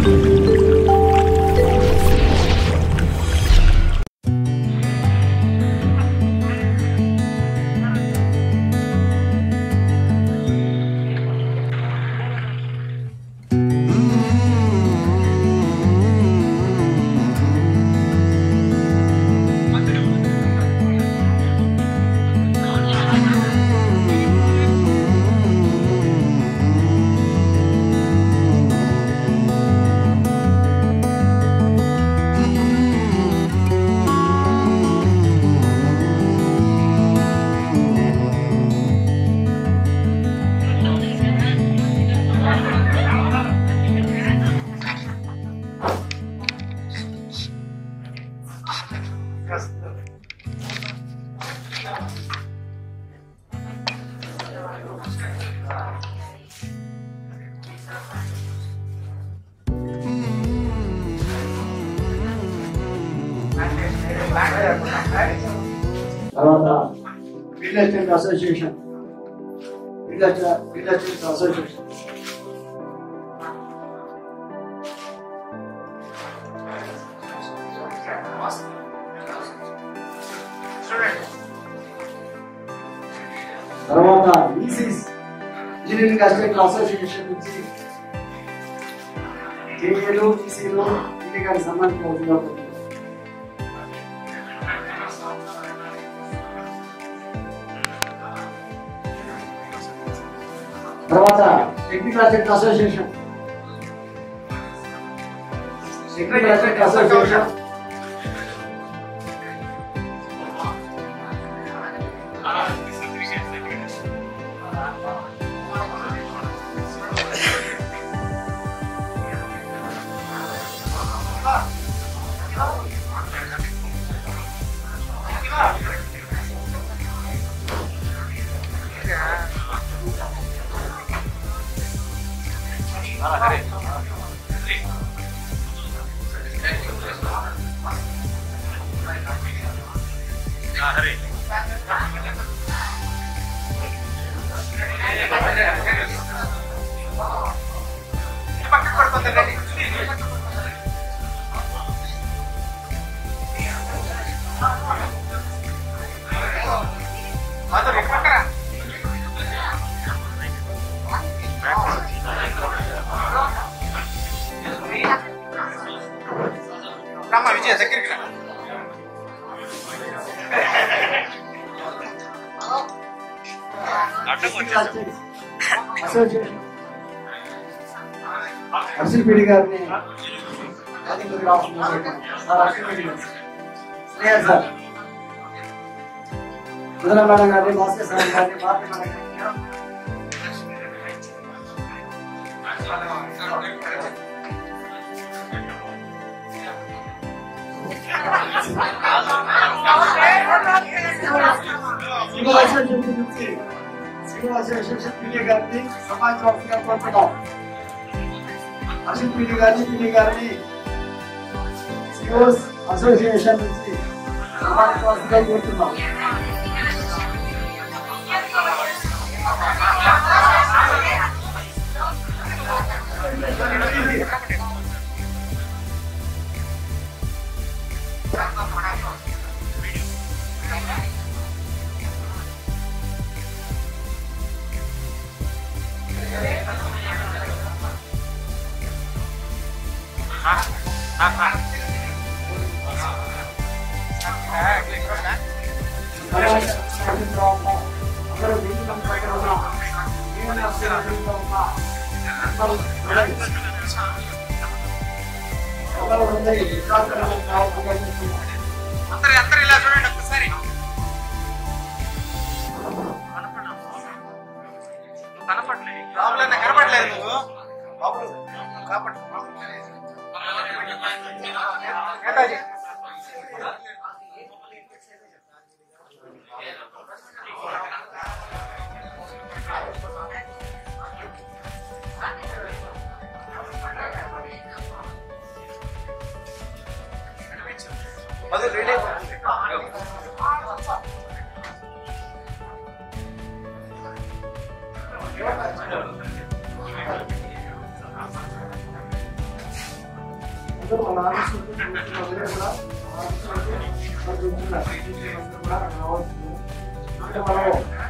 తర్వాత real estate association తర్వాత ఈసీస్ engineering assistant association నుంచి జేఏలు ఈసీలు ఇంటికి సంబంధించిన తర్వాత టెక్నికల్ అసిస్టెంట్ అసోసియేషన్ అర్షిల్పీడి గారిని స్నేహ సార్ ముదల మేడం గారిని భాస్కర్ సార్ గారిని భారతి మేడం గారిని సమాజవాసిగా కోరుతున్నాం. అర్షిల్పీడి గారిని సిఓస్ అసోసియేషన్ నుంచి సమాజవాసిగా కోరుతున్నాం. అందరూ ఇలా చూడండి ఒక్కసారి. కనపడలేదు నువ్వు అది రెడీ అందరూ మన ఆఫీసులకి అందరూ కూడా కూడా రావాల్సింది. అంటే మనం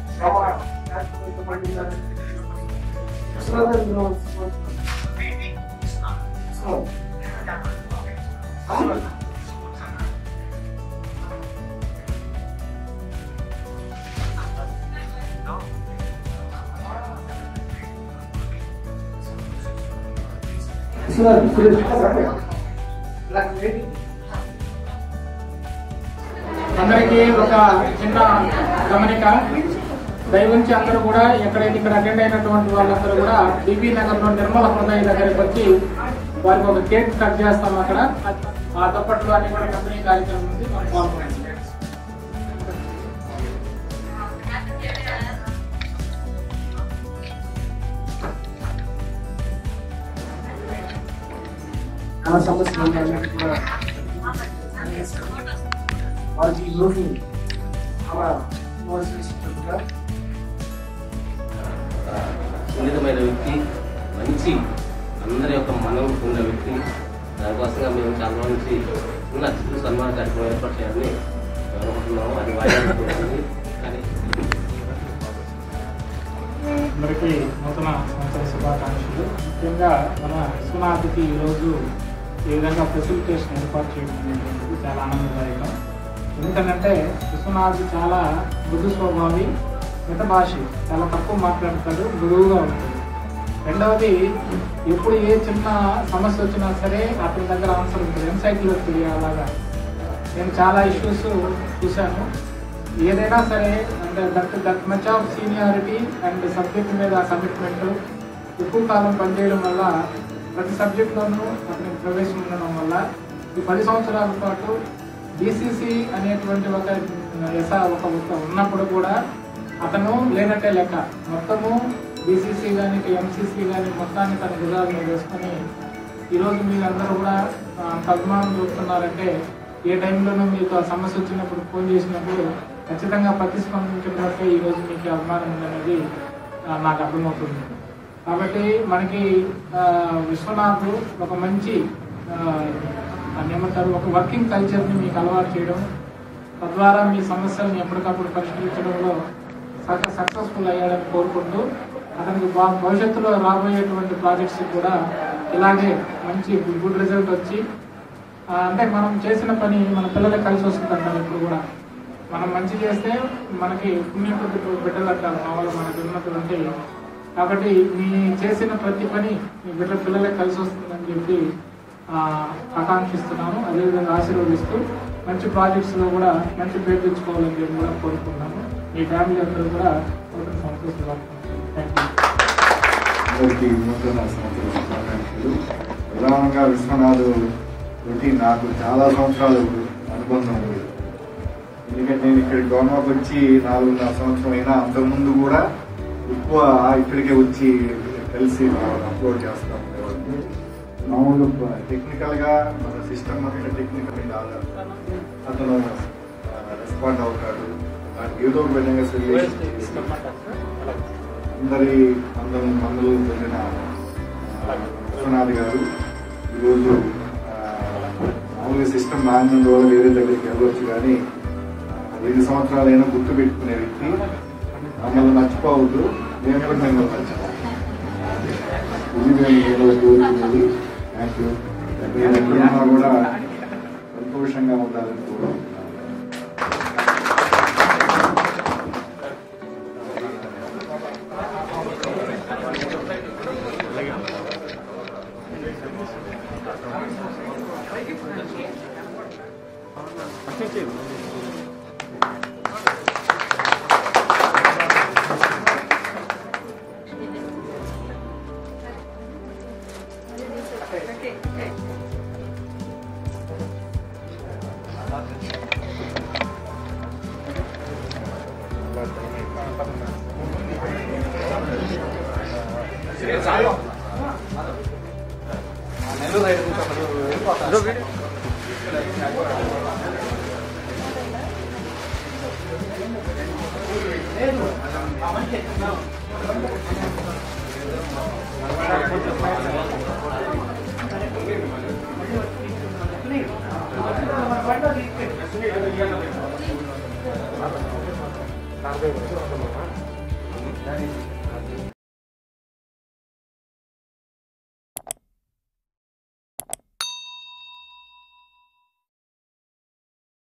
అందరికీ ఒక చిన్న గమనిక, దయవుంచి అందరూ కూడా ఎక్కడైతే ఇక్కడ అటెండ్ అయినటువంటి వాళ్ళందరూ కూడా బీబీ నగర్ లో నిర్మల హృదయ దగ్గరికి వచ్చి వారికి ఒక కేక్ కట్ చేస్తాం. అక్కడ ఆ దుప్పట్లు అన్ని కూడా కంపెనీ కార్యక్రమం ఉంది, మనం పాల్గొనాలి. చాలా సమస్యలు కూడా వాళ్ళకి ఈరోజు చాలా సున్నితమైన వ్యక్తి, మంచి అందరి యొక్క మనం ఉన్న వ్యక్తి. దానికోసంగా మేము చాలా నుంచి ఉన్న చిన్న సన్మాన కార్యక్రమం ఏర్పాటు చేయాలని అనుకుంటున్నాము. అది వాయిదాకుంటుంది. కానీ అందరికీ నూతన సంవత్సర శుభాకాంక్షలు. ముఖ్యంగా మన విశ్వనాథ్కి ఈరోజు ఈ విధంగా ఫెసిలిటేషన్ ఏర్పాటు చేయడం అనేటువంటిది చాలా ఆనందదాయకం. ఎందుకంటే విశ్వనాథ్ చాలా మృదు స్వభావి, మితభాషి, చాలా తక్కువ మాట్లాడతాడు, మృదువుగా ఉంటుంది. రెండవది, ఎప్పుడు ఏ చిన్న సమస్య వచ్చినా సరే అతని దగ్గర ఆన్సర్ ఉంటుంది, ఎన్సైక్లోపీడియా అలాగా. నేను చాలా ఇష్యూస్ చూశాను. ఏదైనా సరే అంటే that much of seniority and subject మీద కమిట్మెంట్, ఎక్కువ కాలం పనిచేయడం వల్ల ప్రతి సబ్జెక్ట్లోనూ అతనికి ప్రవేశం ఉండడం వల్ల ఈ 10 సంవత్సరాల పాటు బీసీసీ అనేటువంటి ఒక ఉన్నప్పుడు కూడా అతను లేనట్టే లెక్క. మొత్తము బీసీసీ కానీ ఎంసీసీ కానీ మొత్తాన్ని తన గుజరాత్లో వేసుకొని ఈరోజు మీరందరూ కూడా అంత అభిమానం చూపుతున్నారంటే, ఏ టైంలోనూ మీకు ఆ సమస్య వచ్చినప్పుడు ఫోన్ చేసినప్పుడు ఖచ్చితంగా ప్రతిస్పందించడం బట్టే ఈరోజు మీకు అభిమానం ఉందనేది నాకు అర్థమవుతుంది. కాబట్టి మనకి విశ్వనాథ్ ఒక మంచి ఏమంటారు, ఒక వర్కింగ్ కల్చర్ని మీకు అలవాటు చేయడం, తద్వారా మీ సమస్యలను ఎప్పటికప్పుడు పరిష్కరించడంలో సక్సెస్ఫుల్ అయ్యాడని కోరుకుంటూ, అతనికి భవిష్యత్తులో రాబోయేటువంటి ప్రాజెక్ట్స్ కూడా ఇలాగే మంచి గుడ్ రిజల్ట్ వచ్చి, అంటే మనం చేసిన పని మన పిల్లలకు కలిసి వస్తుందంటారు. ఇప్పుడు కూడా మనం మంచి చేస్తే మనకి పుణ్యం బిడ్డలు అంటారు మామూలు మనకి ఉన్నటువంటి. కాబట్టి మీ చేసిన ప్రతి పని మీ పిల్లలకు కలిసి వస్తుందని చెప్పి ఆకాంక్షిస్తున్నాను. అదేవిధంగా ఆశీర్వదిస్తూ మంచి ప్రాజెక్ట్స్లో కూడా మంచి పేరు తెచ్చుకోవాలని చెప్పి కూడా కోరుకుంటున్నాను. మీ ఫ్యామిలీ అందరూ కూడా సంతోషంగా. అందరికీ నూతన సంవత్సర శుభాకాంక్షలు. ప్రధానంగా విశ్వనాథ్ తోటి నాకు చాలా సంవత్సరాలు అనుబంధం ఉంది. ఎందుకంటే నేను ఇక్కడ గవర్నమెంట్ వచ్చి 4.5 సంవత్సరం అయినా, అంతకుముందు కూడా ఎక్కువ ఇక్కడికే వచ్చి కలిసి అప్లోడ్ చేస్తాం. మామూలు టెక్నికల్గా మన సిస్టమ్ అంతా టెక్నికల్ మీద ఆధారపడి అతను రెస్పాండ్ అవుతాడు. దానికి ఏదో ఒక విధంగా అందరి మందులు పొందిన విశ్వనాథ్ గారు ఈరోజు మామూలుగా సిస్టమ్ బాగుంది వల్ల వేరే దగ్గరికి వెళ్ళవచ్చు, కానీ 5 సంవత్సరాలైనా గుర్తు పెట్టుకునే వ్యక్తి. మమ్మల్ని మర్చిపోవద్దు, మేము కూడా మిమ్మల్ని మర్చిపోవాలి. ఇది మేము కోరుకునేది. Thank you. మీరు ఎక్కడున్నా కూడా సంతోషంగా ఉండాలని కోరుకుంటున్నాను. 45 నిమిషాలు